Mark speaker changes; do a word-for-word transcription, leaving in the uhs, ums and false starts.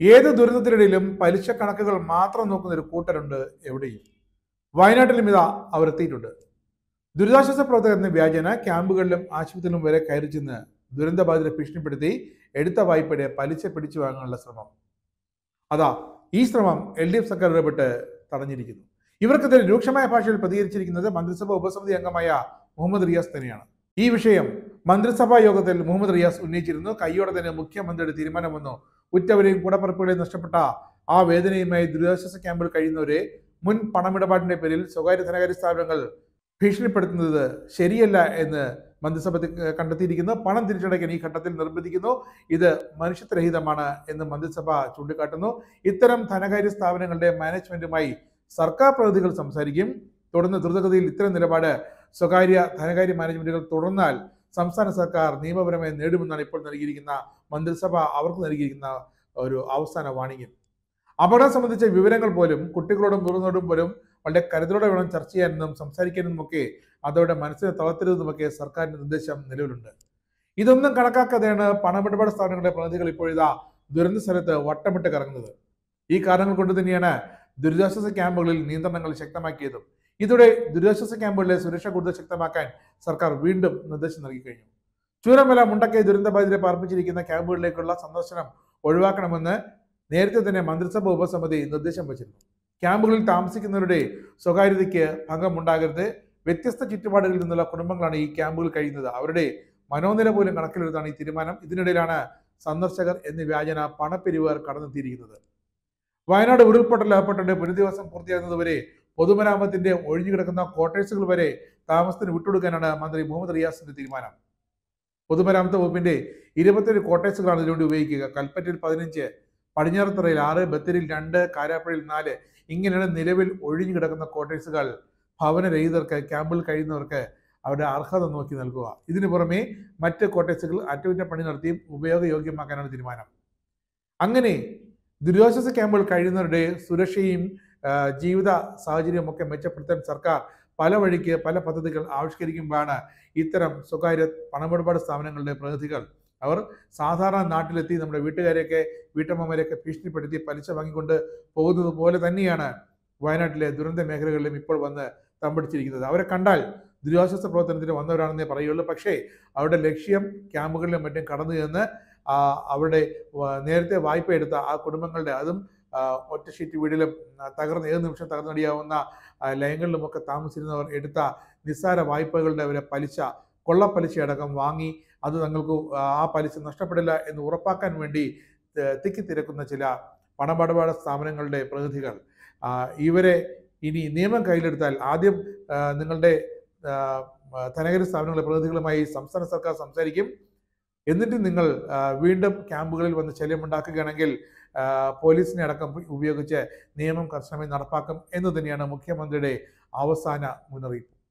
Speaker 1: ഏത് ദുരന്തത്തിനിടയിലും പലിശ കണക്കുകൾ മാത്രം നോക്കുന്ന ഒരു കൂട്ടരുണ്ട് എവിടെയും. വയനാട്ടിലും ഇതാ അവർ എത്തിയിട്ടുണ്ട്. ദുരിതാശ്വാസ പ്രവർത്തകർ എന്ന വ്യാജേന ക്യാമ്പുകളിലും ആശുപത്രിയിലും വരെ കയറി ചെന്ന് ദുരന്തബാധിതരെ ഭീഷണിപ്പെടുത്തി എടുത്ത വായ്പയുടെ പലിശ പിടിച്ചു വാങ്ങാനുള്ള ശ്രമം. അതാ ഈ ശ്രമം എൽ ഡി എഫ് സർക്കാർ ഇടപെട്ട് തടഞ്ഞിരിക്കുന്നു. ഇവർക്കെതിരെ രൂക്ഷമായ ഭാഷയിൽ പ്രതികരിച്ചിരിക്കുന്നത് മന്ത്രിസഭാ ഉപസമിതി അംഗമായ മുഹമ്മദ് റിയാസ് തന്നെയാണ്. ഈ വിഷയം മന്ത്രിസഭാ യോഗത്തിൽ മുഹമ്മദ് റിയാസ് ഉന്നയിച്ചിരുന്നു. കൈയോടെ തന്നെ മുഖ്യമന്ത്രിയുടെ തീരുമാനം വന്നു. ഉറ്റവരെയും കൂടപ്പറപ്പുകളെയും നഷ്ടപ്പെട്ട ആ വേദനയുമായി ദുരിതാശ്വാസ ക്യാമ്പിൽ കഴിയുന്നവരെ മുൻ പണമിടപാടിന്റെ പേരിൽ സ്വകാര്യ ധനകാര്യ സ്ഥാപനങ്ങൾ ഭീഷണിപ്പെടുത്തുന്നത് ശരിയല്ല എന്ന് മന്ത്രിസഭ കണ്ടെത്തിയിരിക്കുന്നു. പണം തിരിച്ചടയ്ക്കാൻ ഈ ഘട്ടത്തിൽ നിർബന്ധിക്കുന്നു. ഇത് മനുഷ്യത്വരഹിതമാണ് എന്ന് മന്ത്രിസഭ ചൂണ്ടിക്കാട്ടുന്നു. ഇത്തരം ധനകാര്യ സ്ഥാപനങ്ങളുടെ മാനേജ്മെന്റുമായി സർക്കാർ പ്രതിനിധികൾ സംസാരിക്കും. തുടർന്ന് ദ്രുതഗതിയിൽ ഇത്തരം നിലപാട് സ്വകാര്യ ധനകാര്യ മാനേജ്മെന്റുകൾ തുടർന്നാൽ സംസ്ഥാന സർക്കാർ നിയമപരമായി നേടുമെന്നാണ് ഇപ്പോൾ നൽകിയിരിക്കുന്ന മന്ത്രിസഭ അവർക്ക് നൽകിയിരിക്കുന്ന ഒരു അവസാന വാണിംഗ്. അപകടം സംബന്ധിച്ച വിവരങ്ങൾ പോലും കുട്ടികളോടും മുതിർന്നവരോടും പോലും വളരെ കരുതലോടെ വേണം ചർച്ച ചെയ്യാനെന്നും സംസാരിക്കാനെന്നുമൊക്കെ അതോടെ മനസ്സിനെ തളർത്തരുതെന്നുമൊക്കെ സർക്കാരിന്റെ നിർദ്ദേശം നിലവിലുണ്ട്. ഇതൊന്നും കണക്കാക്കാതെയാണ് പണമിടപാട് സ്ഥാപനങ്ങളുടെ പ്രതിനിധികൾ ഇപ്പോഴിതാ ദുരന്ത സ്ഥലത്ത് വട്ടമിട്ട് കറങ്ങുന്നത്. ഈ കാരണങ്ങൾ കൊണ്ട് തന്നെയാണ് ദുരിതാശ്വാസ ക്യാമ്പുകളിൽ നിയന്ത്രണങ്ങൾ ശക്തമാക്കിയതും. ഇതോടെ ദുരിതാശ്വാസ ക്യാമ്പുകളിലെ സുരക്ഷ കൂടുതൽ ശക്തമാക്കാൻ സർക്കാർ വീണ്ടും നിർദ്ദേശം നൽകി കഴിഞ്ഞു. ചൂരമല മുണ്ടക്കൈ ദുരന്തബാധിതരെ പാർപ്പിച്ചിരിക്കുന്ന ക്യാമ്പുകളിലേക്കുള്ള സന്ദർശനം ഒഴിവാക്കണമെന്ന് നേരത്തെ തന്നെ മന്ത്രിസഭ ഉപസമിതി നിർദ്ദേശം വച്ചിരുന്നു. ക്യാമ്പുകളിൽ താമസിക്കുന്നവരുടെ സ്വകാര്യതയ്ക്ക് ഭംഗമുണ്ടാകരുത്. വ്യത്യസ്ത ചുറ്റുപാടുകളിൽ നിന്നുള്ള കുടുംബങ്ങളാണ് ഈ ക്യാമ്പുകളിൽ കഴിയുന്നത്. അവരുടെ മനോനില പോലും കണക്കിലെടുത്താണ് ഈ തീരുമാനം. ഇതിനിടയിലാണ് സന്ദർശകർ എന്നീ വ്യാജന പണപ്പിരിവുകാർ കടന്നെത്തിയിരിക്കുന്നത്. വയനാട് ഉരുൾപൊട്ടൽ അകപ്പെട്ടിട്ട് പുനരധിവാസം പൂർത്തിയാകുന്നതുവരെ പൊതുമരാമത്തിന്റെ ഒഴിഞ്ഞുകിടക്കുന്ന ക്വാർട്ടേഴ്സുകൾ വരെ താമസത്തിന് വിട്ടുകൊടുക്കാനാണ് മന്ത്രി മുഹമ്മദ് റിയാസിന്റെ തീരുമാനം. പൊതുമരാമത്ത് വകുപ്പിന്റെ ഇരുപത്തിയേഴ് ക്വാർട്ടേഴ്സുകളാണ് ഇതിനുവേണ്ടി ഉപയോഗിക്കുക. കൽപ്പറ്റയിൽ പതിനഞ്ച്, പടിഞ്ഞാറത്തറയിൽ ആറ്, ബത്തേരിയിൽ രണ്ട്, കാരാപ്പുഴയിൽ നാല്. ഇങ്ങനെയാണ് നിലവിൽ ഒഴിഞ്ഞു കിടക്കുന്ന ക്വാർട്ടേഴ്സുകൾ ഭവനരഹിതർക്ക്, ക്യാമ്പിൽ കഴിയുന്നവർക്ക് അവരുടെ അർഹത നോക്കി നൽകുക. ഇതിനു പുറമെ മറ്റ് ക്വാർട്ടേഴ്സുകൾ അറ്റകുറ്റപ്പണി നടത്തിയും ഉപയോഗയോഗ്യമാക്കാനാണ് തീരുമാനം. അങ്ങനെ ദുരിതാശ്വാസ ക്യാമ്പുകൾ കഴിയുന്നവരുടെ സുരക്ഷയും ജീവിത സാഹചര്യവും ഒക്കെ മെച്ചപ്പെടുത്താൻ സർക്കാർ പല വഴിക്ക് പല പദ്ധതികൾ ആവിഷ്കരിക്കുമ്പോഴാണ് ഇത്തരം സ്വകാര്യ പണമിടപാട് സ്ഥാപനങ്ങളുടെ പ്രതിനിധികൾ അവർ സാധാരണ നാട്ടിലെത്തി നമ്മുടെ വീട്ടുകാരെയൊക്കെ വീട്ടമ്മമാരെയൊക്കെ ഭീഷണിപ്പെടുത്തി പലിശ വാങ്ങിക്കൊണ്ട് പോകുന്നത് പോലെ തന്നെയാണ് വയനാട്ടിലെ ദുരന്ത മേഖലകളിലും ഇപ്പോൾ വന്ന് തമ്പടിച്ചിരിക്കുന്നത്. അവരെ കണ്ടാൽ ദുരിതാശ്വാസ പ്രവർത്തനത്തിന് വന്നവരാണെന്നേ പറയുള്ളൂ. പക്ഷേ അവരുടെ ലക്ഷ്യം ക്യാമ്പുകളിലും മറ്റും കടന്നു ചെന്ന് അവരുടെ നേരത്തെ വായ്പ എടുത്ത ആ കുടുംബങ്ങളുടെ, അതും ഒറ്റ ഷീറ്റ് വീടിലും തകർന്ന് ഏത് നിമിഷം തകർന്നടിയാവുന്ന ലയങ്ങളിലുമൊക്കെ താമസിച്ചിരുന്നവർ എടുത്ത നിസ്സാര വായ്പകളുടെ അവരെ പലിശ, കൊള്ളപ്പലിശ അടക്കം വാങ്ങി അത് തങ്ങൾക്ക് ആ പലിശ നഷ്ടപ്പെടില്ല എന്ന് ഉറപ്പാക്കാൻ വേണ്ടി തിക്കിത്തിരക്കുന്ന ചില പണമിടപാട് സ്ഥാപനങ്ങളുടെ പ്രതിനിധികൾ. ഇവരെ ഇനി നിയമം കയ്യിലെടുത്താൽ ആദ്യം നിങ്ങളുടെ ധനകാര്യ സ്ഥാപനങ്ങളുടെ പ്രതിനിധികളുമായി സംസ്ഥാന സർക്കാർ സംസാരിക്കും. എന്നിട്ട് നിങ്ങൾ വീണ്ടും ക്യാമ്പുകളിൽ വന്ന് ശല്യമുണ്ടാക്കുകയാണെങ്കിൽ പോലീസിനെ അടക്കം ഉപയോഗിച്ച് നിയമം കർശനമായി നടപ്പാക്കും എന്ന് തന്നെയാണ് മുഖ്യമന്ത്രിയുടെ അവസാന മുന്നറിയിപ്പ്.